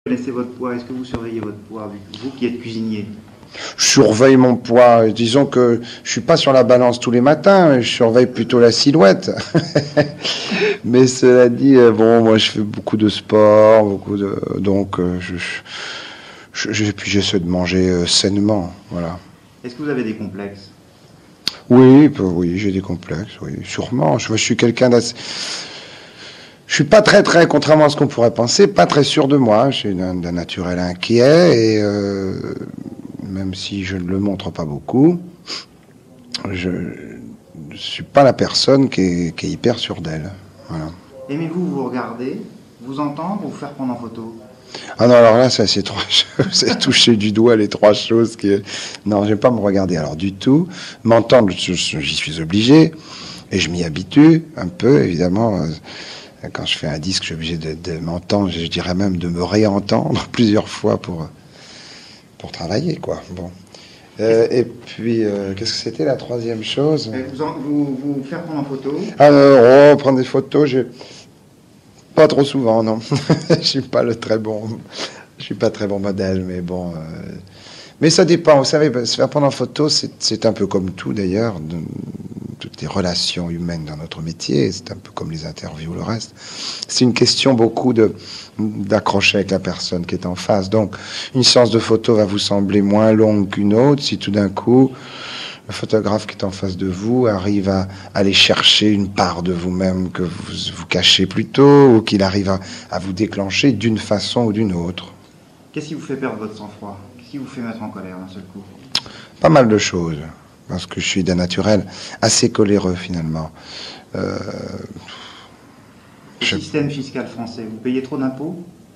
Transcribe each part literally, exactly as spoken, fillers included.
Connaissez votre poids, est-ce que vous surveillez votre poids, vous qui êtes cuisinier? Je surveille mon poids. Disons que je suis pas sur la balance tous les matins, je surveille plutôt la silhouette. Mais cela dit, bon, moi je fais beaucoup de sport, beaucoup de, donc je, je, je puis j'essaie de manger sainement, voilà. Est-ce que vous avez des complexes? Oui, oui, j'ai des complexes, oui, sûrement. Je, je suis quelqu'un d'assez... Je suis pas très, très, contrairement à ce qu'on pourrait penser, pas très sûr de moi. Je suis d'un naturel inquiet et euh, même si je ne le montre pas beaucoup, je ne suis pas la personne qui est, qui est hyper sûre d'elle. Voilà. Aimez-vous vous regarder, vous entendre ou vous faire prendre en photo? Ah non, alors là, ça, c'est trois choses. C'est toucher du doigt les trois choses qui... Non, je vais pas me regarder, alors, du tout. M'entendre, j'y suis obligé. Et je m'y habitue, un peu, évidemment. Quand je fais un disque, je suis obligé de, de m'entendre, je dirais même de me réentendre plusieurs fois pour, pour travailler, quoi. Bon. Euh, et puis, euh, qu'est-ce que c'était la troisième chose? vous, en, vous, vous faire prendre en photo? Alors, oh, prendre des photos, je... pas trop souvent, non. Je suis pas le très bon, je suis pas très bon modèle, mais bon. Euh... Mais ça dépend, vous savez, se faire prendre en photo, c'est un peu comme tout d'ailleurs. De... toutes les relations humaines dans notre métier, c'est un peu comme les interviews, le reste. C'est une question beaucoup de d'accrocher avec la personne qui est en face. Donc, une séance de photo va vous sembler moins longue qu'une autre si tout d'un coup, le photographe qui est en face de vous arrive à aller chercher une part de vous-même que vous vous cachez plus tôt, ou qu'il arrive à, à vous déclencher d'une façon ou d'une autre. Qu'est-ce qui vous fait perdre votre sang-froid? Qu'est-ce qui vous fait mettre en colère d'un seul coup? Pas mal de choses. Parce que je suis d'un naturel assez coléreux, finalement. Euh, Le je... système fiscal français, vous payez trop d'impôts?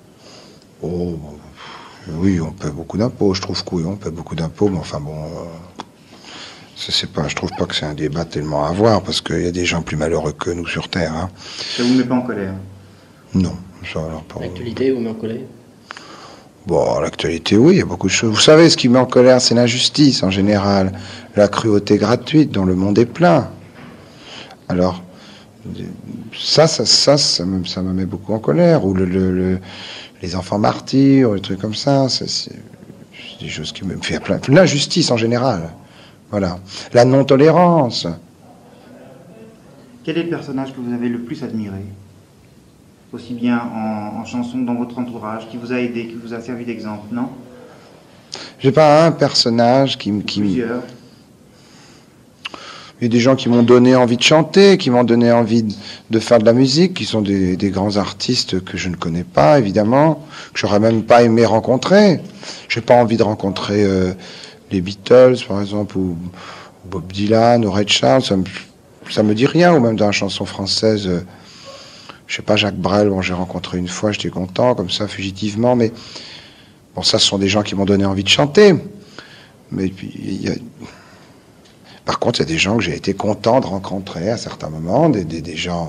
Oh, oui, on paie beaucoup d'impôts. Je trouve que oui, on paie beaucoup d'impôts, mais enfin bon... Euh, c'est pas, je trouve pas que c'est un débat tellement à avoir, parce qu'il y a des gens plus malheureux que nous sur Terre. Hein. Ça vous met pas en colère? Non. Ça, alors, pas... L'actualité vous met en colère? Bon, l'actualité, oui, il y a beaucoup de choses. Vous savez, ce qui met en colère, c'est l'injustice, en général. La cruauté gratuite dont le monde est plein. Alors, ça, ça, ça, ça me, ça me met beaucoup en colère. Ou le, le, le, les enfants martyrs, ou des trucs comme ça. C'est des choses qui me font plein. L'injustice, en général. Voilà. La non-tolérance. Quel est le personnage que vous avez le plus admiré? Aussi bien en, en chanson dans votre entourage, qui vous a aidé, qui vous a servi d'exemple, non? J'ai pas un personnage qui me... Plusieurs. Il y a des gens qui m'ont donné envie de chanter, qui m'ont donné envie de, de faire de la musique, qui sont des, des grands artistes que je ne connais pas, évidemment, que j'aurais même pas aimé rencontrer. J'ai pas envie de rencontrer euh, les Beatles, par exemple, ou, ou Bob Dylan, ou Ray Charles, ça me, ça me dit rien, ou même dans la chanson française... Euh, je sais pas, Jacques Brel, bon, j'ai rencontré une fois, j'étais content, comme ça, fugitivement, mais bon, ça, ce sont des gens qui m'ont donné envie de chanter. Mais puis, il y a... Par contre, il y a des gens que j'ai été content de rencontrer à certains moments, des, des, des gens...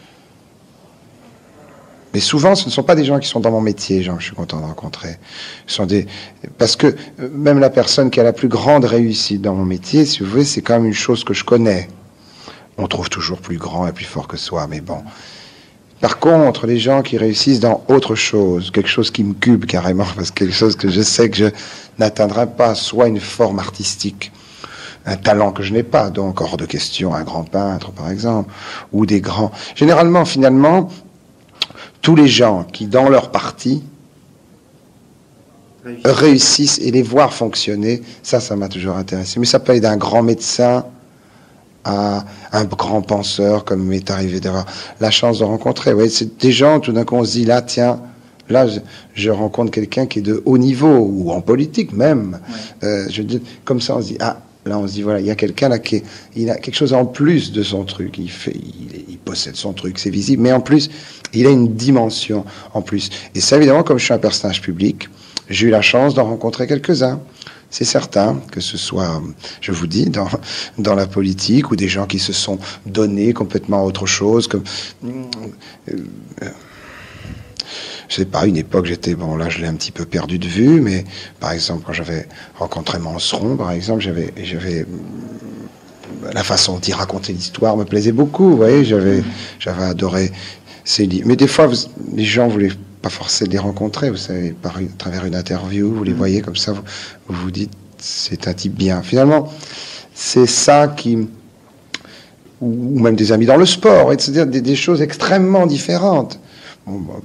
Mais souvent, ce ne sont pas des gens qui sont dans mon métier, les gens que je suis content de rencontrer. Ce sont des... Parce que même la personne qui a la plus grande réussite dans mon métier, si vous voulez, c'est quand même une chose que je connais. On trouve toujours plus grand et plus fort que soi, mais bon... Par contre, les gens qui réussissent dans autre chose, quelque chose qui me cube carrément, parce que quelque chose que je sais que je n'atteindrai pas, soit une forme artistique, un talent que je n'ai pas, donc hors de question un grand peintre par exemple, ou des grands... Généralement, finalement, tous les gens qui, dans leur partie, réussissent, réussissent et les voir fonctionner, ça, ça m'a toujours intéressé. Mais ça peut être d'un grand médecin à un grand penseur, comme il m'est arrivé d'avoir la chance de rencontrer. Ouais, c'est des gens, tout d'un coup, on se dit, là, tiens, là, je, je rencontre quelqu'un qui est de haut niveau, ou en politique même. Ouais. Euh, je dis, comme ça, on se dit, ah, là, on se dit, voilà, il y a quelqu'un là qui est, il a quelque chose en plus de son truc. Il fait, il, il possède son truc, c'est visible, mais en plus, il a une dimension en plus. Et ça, évidemment, comme je suis un personnage public, j'ai eu la chance d'en rencontrer quelques-uns. C'est certain que ce soit, je vous dis, dans, dans la politique, ou des gens qui se sont donnés complètement à autre chose. Comme, euh, je sais pas, une époque, j'étais, bon, là, je l'ai un petit peu perdu de vue, mais par exemple, quand j'avais rencontré Manseron, par exemple, j'avais, j'avais, la façon dont il racontait l'histoire me plaisait beaucoup, vous voyez, j'avais, j'avais adoré ses livres. Mais des fois, vous, les gens voulaient pas forcé de les rencontrer, vous savez, par, à travers une interview, vous les mmh. voyez comme ça, vous, vous vous dites, c'est un type bien. Finalement, c'est ça qui... Ou, ou même des amis dans le sport, c'est-à-dire des, des choses extrêmement différentes. Bon, bon,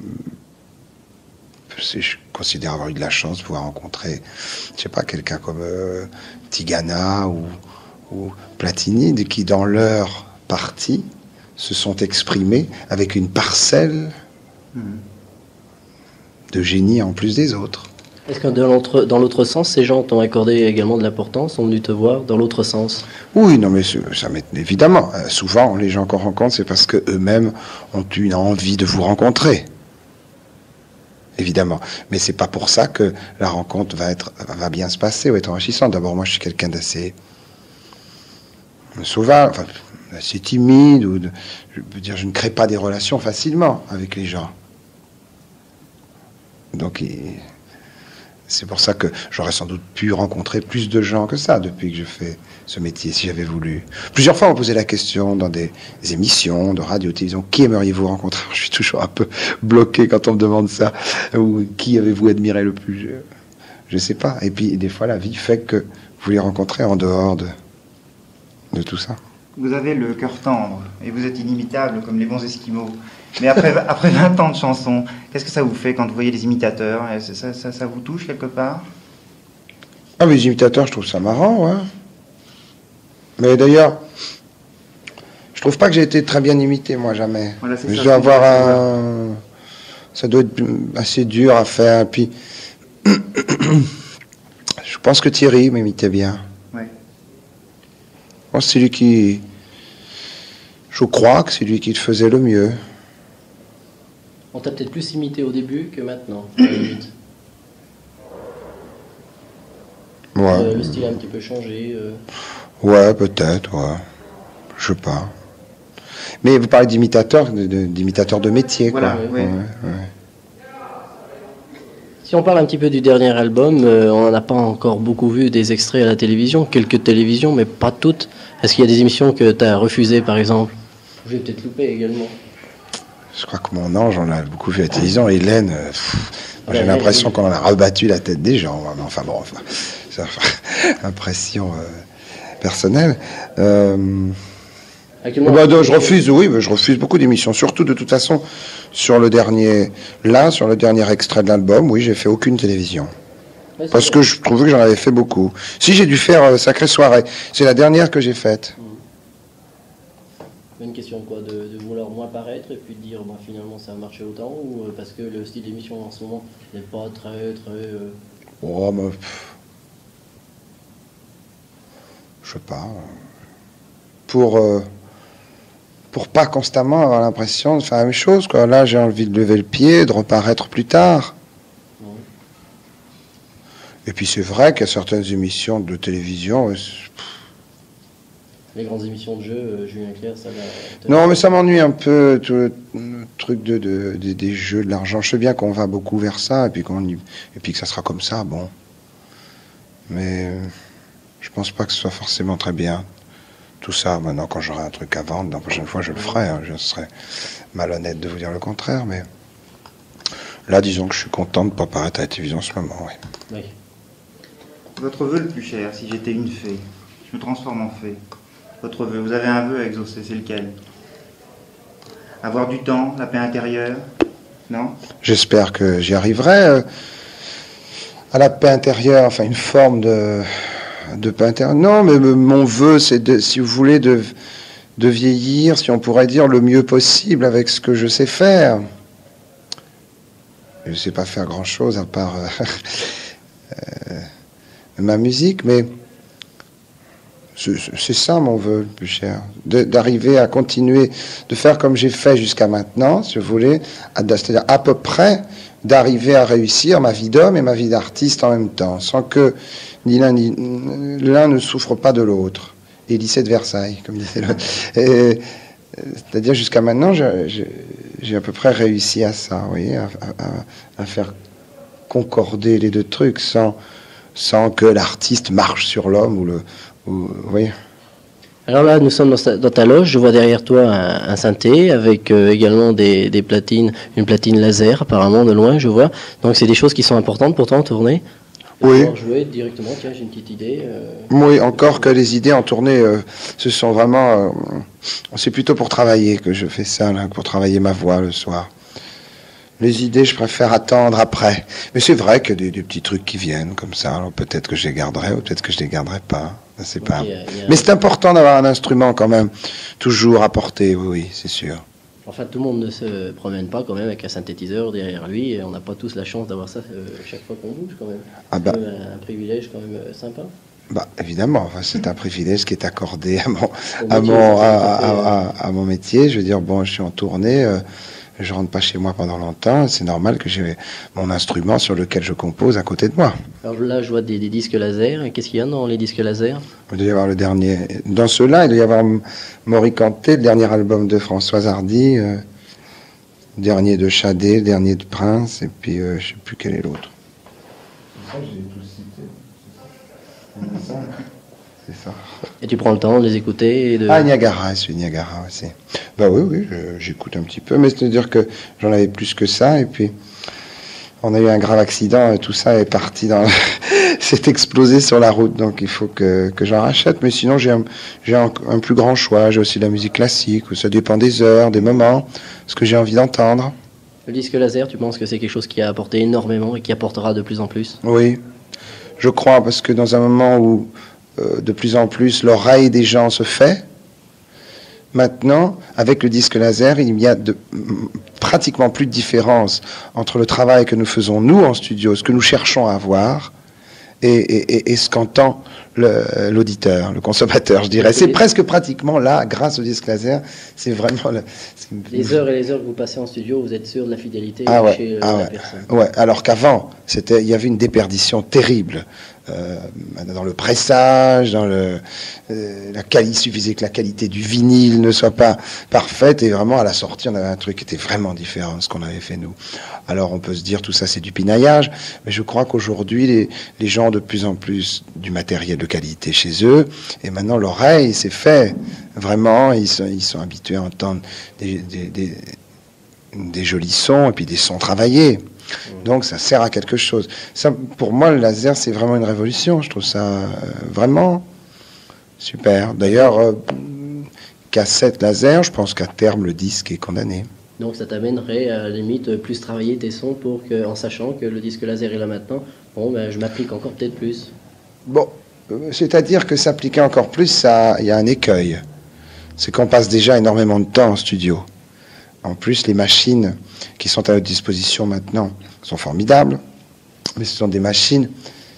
je considère avoir eu de la chance de pouvoir rencontrer, je sais pas, quelqu'un comme euh, Tigana ou, ou Platini, qui dans leur partie se sont exprimés avec une parcelle mmh. de génie en plus des autres. Est-ce que dans l'autre, dans l'autre sens, ces gens t'ont accordé également de l'importance, sont venus te voir dans l'autre sens? Oui, non, mais ça m'est évidemment. Euh, souvent, les gens qu'on rencontre, c'est parce qu'eux-mêmes ont une envie de vous rencontrer. Évidemment. Mais c'est pas pour ça que la rencontre va être, va bien se passer ou être enrichissante. D'abord, moi, je suis quelqu'un d'assez sauvage, enfin, assez timide, ou de, je veux dire, je ne crée pas des relations facilement avec les gens. Donc, c'est pour ça que j'aurais sans doute pu rencontrer plus de gens que ça depuis que je fais ce métier, si j'avais voulu. Plusieurs fois, on me posait la question dans des émissions de radio, télévision, qui aimeriez-vous rencontrer? Je suis toujours un peu bloqué quand on me demande ça. Ou qui avez-vous admiré le plus? Je ne sais pas. Et puis, des fois, la vie fait que vous les rencontrez en dehors de, de tout ça. Vous avez le cœur tendre et vous êtes inimitable comme les bons Esquimaux. Mais après, après vingt ans de chansons, qu'est-ce que ça vous fait quand vous voyez les imitateurs? Ça, ça, ça vous touche quelque part? Ah, mais les imitateurs, je trouve ça marrant, ouais. Mais d'ailleurs, je trouve pas que j'ai été très bien imité, moi, jamais. Voilà, je ça, dois avoir un... Ça doit être assez dur à faire. Puis, je pense que Thierry m'imitait bien. Ouais. Je pense que c'est lui qui... Je crois que c'est lui qui le faisait le mieux. On t'a peut-être plus imité au début que maintenant, à la limite. Ouais. Euh, le style a un petit peu changé. Euh... Ouais, peut-être, ouais. Je sais pas. Mais vous parlez d'imitateurs, d'imitateurs de métier, voilà, quoi. Oui. Ouais, ouais. Si on parle un petit peu du dernier album, euh, on n'en a pas encore beaucoup vu des extraits à la télévision, quelques télévisions, mais pas toutes. Est-ce qu'il y a des émissions que tu as refusées, par exemple? J'ai peut-être loupé également. Je crois que mon ange, on l'a beaucoup vu à la télévision. Hélène, euh, pff, moi, j'ai ouais, l'impression ouais. qu'on en a rebattu la tête des gens. Mais enfin bon, enfin, c'est impression euh, personnelle. Euh, bah, je refuse, oui, mais je refuse beaucoup d'émissions. Surtout, de toute façon, sur le dernier, là, sur le dernier extrait de l'album, oui, j'ai fait aucune télévision. Ouais, parce que je trouvais que j'en avais fait beaucoup. Si j'ai dû faire euh, Sacrée Soirée, c'est la dernière que j'ai faite. Une question quoi, de, de vouloir moins paraître et puis de dire bah, finalement ça a marché autant, ou euh, parce que le style d'émission en ce moment n'est pas très très. Euh... Oh, mais. Je sais pas. Pour. Euh, pour pas constamment avoir l'impression de faire la même chose, quoi. Là, j'ai envie de lever le pied, de reparaître plus tard. Ouais. Et puis c'est vrai qu'il y a certaines émissions de télévision. Euh, Les grandes émissions de jeu, euh, Julien Clerc, ça va... Non, mais ça m'ennuie un peu, tout le, le truc de, de, de, des jeux, de l'argent. Je sais bien qu'on va beaucoup vers ça, et puis, qu'on y, et puis que ça sera comme ça, bon. Mais euh, je pense pas que ce soit forcément très bien, tout ça. Maintenant, quand j'aurai un truc à vendre, la prochaine fois, je le ferai. Hein. Je serais malhonnête de vous dire le contraire, mais... Là, disons que je suis content de ne pas paraître à la télévision en ce moment, oui. Oui. Votre vœu le plus cher, si j'étais une fée, je me transforme en fée. Votre vœu, vous avez un vœu à exaucer, c'est lequel? Avoir du temps, la paix intérieure? Non? J'espère que j'y arriverai. Euh, à la paix intérieure, enfin une forme de, de paix intérieure. Non, mais mon vœu, c'est, de, si vous voulez, de, de vieillir, si on pourrait dire, le mieux possible avec ce que je sais faire. Je ne sais pas faire grand-chose à part euh, euh, ma musique, mais... C'est ça mon vœu le plus cher, d'arriver à continuer de faire comme j'ai fait jusqu'à maintenant, si vous voulez, c'est-à-dire à peu près d'arriver à réussir ma vie d'homme et ma vie d'artiste en même temps, sans que ni l'un ni l'un ne souffre pas de l'autre. Et lycée de Versailles, comme disait l'autre. C'est-à-dire jusqu'à maintenant, j'ai à peu près réussi à ça, vous voyez, à, à, à faire concorder les deux trucs sans, sans que l'artiste marche sur l'homme ou le... Ou, oui. Alors là, nous sommes dans ta, dans ta loge. Je vois derrière toi un, un synthé avec euh, également des, des platines, une platine laser apparemment de loin, je vois. Donc c'est des choses qui sont importantes pour toi en tournée. Oui. Pouvoir jouer directement. Tiens, j'ai une petite idée. Euh... Oui, encore que les idées en tournée, euh, ce sont vraiment, euh, c'est plutôt pour travailler que je fais ça, là, pour travailler ma voix le soir. Les idées, je préfère attendre après. Mais c'est vrai qu'il y a des, des petits trucs qui viennent comme ça. Alors peut-être que je les garderai ou peut-être que je les garderai pas. C'est pas. Okay, a... Mais c'est important d'avoir un instrument quand même, toujours à portée. Oui, oui, c'est sûr. Enfin, tout le monde ne se promène pas quand même avec un synthétiseur derrière lui. Et on n'a pas tous la chance d'avoir ça euh, chaque fois qu'on bouge quand même. Ah bah. C'est un, un privilège quand même euh, sympa. Bah, évidemment, enfin, c'est un privilège qui est accordé à mon, à, mon, à, à, à, à mon métier. Je veux dire, bon, je suis en tournée, euh, je rentre pas chez moi pendant longtemps. C'est normal que j'ai mon instrument sur lequel je compose à côté de moi. Alors là, je vois des, des disques laser. Qu'est-ce qu'il y a dans les disques laser? Il doit y avoir le dernier. Dans ceux-là, il doit y avoir Moricanté, le dernier album de Françoise Hardy, euh, le dernier de Chadet, le dernier de Prince, et puis euh, je sais plus quel est l'autre. C'est ça que j'ai tout cité. C'est ça. Et tu prends le temps de les écouter et de... Ah, Niagara, c'est Niagara aussi. Bah oui, oui, je, j'écoute un petit peu, mais c'est-à-dire que j'en avais plus que ça, et puis on a eu un grave accident, et tout ça est parti dans... c'est explosé sur la route, donc il faut que, que j'en rachète, mais sinon j'ai, un, j'ai un, un plus grand choix, j'ai aussi de la musique classique, où ça dépend des heures, des moments, ce que j'ai envie d'entendre. Le disque laser, tu penses que c'est quelque chose qui a apporté énormément et qui apportera de plus en plus? Oui, je crois, parce que dans un moment où euh, de plus en plus l'oreille des gens se fait, maintenant, avec le disque laser, il y a de, pratiquement plus de différence entre le travail que nous faisons nous en studio, ce que nous cherchons à avoir, et, et, et ce qu'entend le, l'auditeur, le consommateur, je dirais. C'est presque pratiquement là, grâce au disque laser, c'est vraiment... Le, c'est... Les heures et les heures que vous passez en studio, vous êtes sûr de la fidélité ah ouais, chez ah la ouais, personne. Ouais, alors qu'avant, c'était, il y avait une déperdition terrible. Euh, dans le pressage, dans le, euh, la quali- il suffisait que la qualité du vinyle ne soit pas parfaite, et vraiment à la sortie on avait un truc qui était vraiment différent de ce qu'on avait fait nous. Alors on peut se dire tout ça c'est du pinaillage, mais je crois qu'aujourd'hui les, les gens ont de plus en plus du matériel de qualité chez eux, et maintenant l'oreille c'est fait, vraiment ils sont, ils sont habitués à entendre des, des, des, des jolis sons et puis des sons travaillés. Donc ça sert à quelque chose. Ça, pour moi, le laser, c'est vraiment une révolution. Je trouve ça euh, vraiment super. D'ailleurs, euh, cassette laser, je pense qu'à terme, le disque est condamné. Donc ça t'amènerait à la limite plus travailler tes sons pour que, en sachant que le disque laser est là maintenant, bon, ben, je m'applique encore peut-être plus. Bon, euh, c'est-à-dire que s'appliquer encore plus, ça, il y a un écueil. C'est qu'on passe déjà énormément de temps en studio. En plus, les machines qui sont à notre disposition maintenant sont formidables, mais ce sont des machines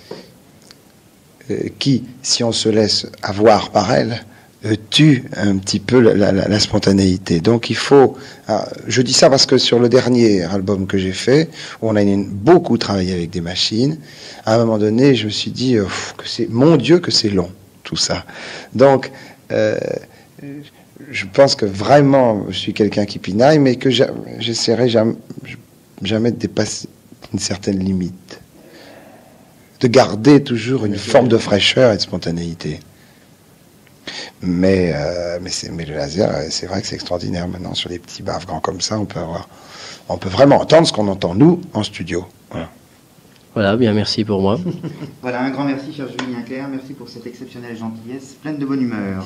euh, qui, si on se laisse avoir par elles, euh, tuent un petit peu la, la, la spontanéité. Donc il faut... Euh, je dis ça parce que sur le dernier album que j'ai fait, où on a une, beaucoup travaillé avec des machines, à un moment donné, je me suis dit, euh, que c'est, mon Dieu, que c'est long, tout ça. Donc... Euh, je pense que vraiment, je suis quelqu'un qui pinaille, mais que j'essaierai jamais, jamais de dépasser une certaine limite. De garder toujours une forme de fraîcheur et de spontanéité. Mais, euh, mais, c'est, mais le laser, c'est vrai que c'est extraordinaire. Maintenant, sur des petits baffes grands comme ça, on peut avoir, on peut vraiment entendre ce qu'on entend, nous, en studio. Voilà. Voilà, bien, merci pour moi. Voilà, un grand merci, cher Julien Clerc. Merci pour cette exceptionnelle gentillesse, pleine de bonne humeur.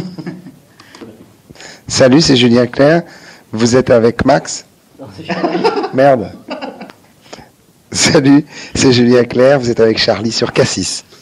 Salut, c'est Julien Clerc. Vous êtes avec Max? Non, c'est Charlie. Merde. Salut, c'est Julien Clerc. Vous êtes avec Charlie sur Cassis.